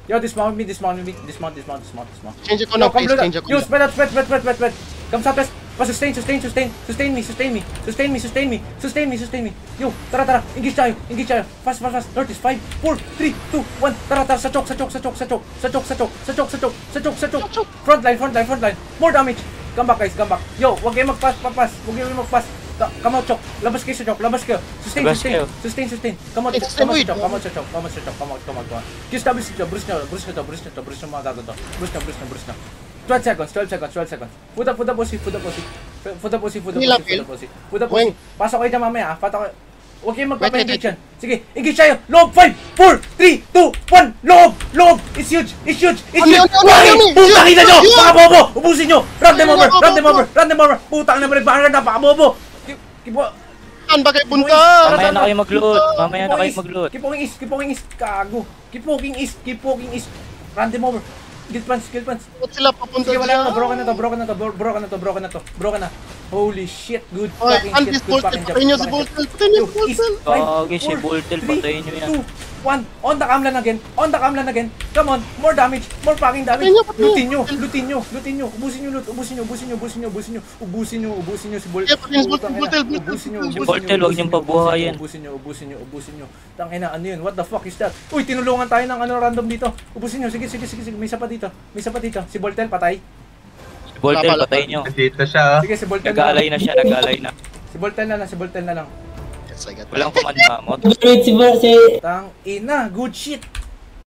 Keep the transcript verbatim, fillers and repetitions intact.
Yo, dismount me, dismount me, dismount, dismount, dismount, dismount. Change ko na, please. Change ko Yo, na. spread out, spread, spread, spread, spread, spread. Come southwest. Pa, sustain, sustain, sustain. Sustain me, sustain me. Sustain me, sustain me. Sustain me, sustain me. Yo, tara, tara. Engage tayo, engage tayo. Fast, fast, fast. Northeast, five, four, three, two, one. Tara, tara. Sa chok, sa chok, sa chok, sa chok. Sa chok, sa chok, sa chok, sa chok. Sa chok, sa chok. Frontline, frontline, frontline. More damage. Come back, guys, come back. Yo, wag kayo mag-pass, pass. Wag kayo mag-pass. Come out, chok. Labas kayo sa chok, labas kayo. Sustain, sustain. Sustain, sustain. Come out, come out sa chok, come out sa chok, come out sa chok, come out, come out, come out. Q-establish nyo, bruce nyo, bruce nyo to, bruce nyo to, bruce nyo mga gago to. Bruce nyo, bruce nyo, bruce nyo. twelve seconds, twelve seconds, twelve seconds. Put up, put up pussy, put up pussy. Put up pussy, put up pussy, put up pussy. Put up pussy. Pasok kayo dyan mamaya, ah. Pasok kayo. Huwag kayong magpapa-engage yan. Sige, engage tayo. Loob, five, four, three, two, one. Loob, loob. It's huge, it's huge, it's huge. Putang ina nyo, mga bobo. Ubusin nyo. Run them over, run them over, run them over. Putang ina mo rin, bakit napaka bobo. Kipo. Saan ba kayo punta? Mamaya na kayo mag-loot. Mamaya na kayo mag-loot. Keep walking east, keep walking east. Kago. Keep walking east, keep walking east. Run them over. Guild pants, guild pants. Ba't sila papunta Sige, wala na dyan? to, broken na to, broken na to, bro- broken na to, broken na to, broken na. Holy shit, good Oy, fucking Andy, shit, good Boltel, fucking job. patayin nyo si fucking Boltel, job. patayin nyo Yo, si Boltel. east, five, Okay, si four, Boltel, three, patayin nyo yan. two, one. On the camlan again, on the camlan again. Come on, more damage, more fucking damage. Patayin nyo, patayin nyo. Lutin nyo, lutin nyo, lutin nyo. Ubusin nyo loot, ubusin nyo, ubusin nyo, ubusin nyo, ubusin nyo. Ubusin nyo, ubusin nyo si Boltel. Yeah, patayin si Boltel, Putang ina. Boltel, Boltel, Ubusin nyo, Boltel. ubusin nyo, Boltel, huwag ubusin niyong nyo, pabuhayin. Ubusin nyo, ubusin nyo, ubusin nyo. Tangina, ano yun? What the fuck is that? Uy, tinulungan tayo ng ano random dito. Ubusin nyo, sige, sige, sige, sige. May isa pa dito. May isa pa dito. Si Boltel, patay. Si Boltel, patayin nyo. Nandito siya. Sige, si Boltel Nag-aalay na siya, nag-aalay na. Si Boltel na lang, si Boltel na lang. Yes, I got Walang that. command mamot. Wait, si Bar, si... Tang ina, good shit.